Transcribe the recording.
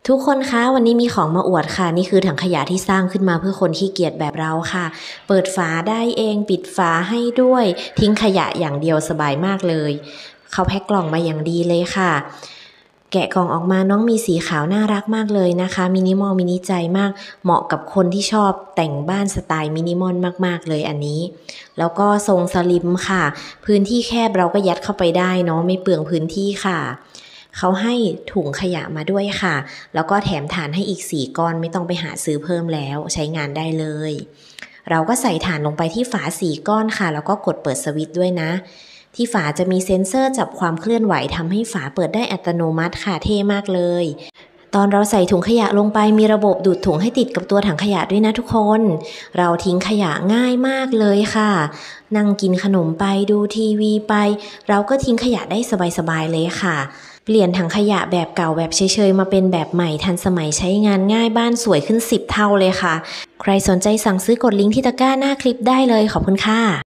ทุกคนคะวันนี้มีของมาอวดค่ะนี่คือถังขยะที่สร้างขึ้นมาเพื่อคนขี้เกียจแบบเราค่ะเปิดฝาได้เองปิดฝาให้ด้วยทิ้งขยะอย่างเดียวสบายมากเลยเขาแพ็คกล่องมาอย่างดีเลยค่ะแกะกล่องออกมาน้องมีสีขาวน่ารักมากเลยนะคะมินิมอลมินิใจมากเหมาะกับคนที่ชอบแต่งบ้านสไตล์มินิมอลมากๆเลยอันนี้แล้วก็ทรงสลิมค่ะพื้นที่แคบเราก็ยัดเข้าไปได้เนาะไม่เปลืองพื้นที่ค่ะเขาให้ถุงขยะมาด้วยค่ะแล้วก็แถมถ่านให้อีก4ก้อนไม่ต้องไปหาซื้อเพิ่มแล้วใช้งานได้เลยเราก็ใส่ถ่านลงไปที่ฝา4ก้อนค่ะแล้วก็กดเปิดสวิตช์ด้วยนะที่ฝาจะมีเซ็นเซอร์จับความเคลื่อนไหวทำให้ฝาเปิดได้อัตโนมัติค่ะเท่มากเลยตอนเราใส่ถุงขยะลงไปมีระบบดูดถุงให้ติดกับตัวถังขยะด้วยนะทุกคนเราทิ้งขยะง่ายมากเลยค่ะนั่งกินขนมไปดูทีวีไปเราก็ทิ้งขยะได้สบายๆเลยค่ะเปลี่ยนถังขยะแบบเก่าแบบเฉยๆมาเป็นแบบใหม่ทันสมัยใช้งานง่ายบ้านสวยขึ้น10 เท่าเลยค่ะใครสนใจสั่งซื้อกดลิงก์ที่ตะกร้าหน้าคลิปได้เลยขอบคุณค่ะ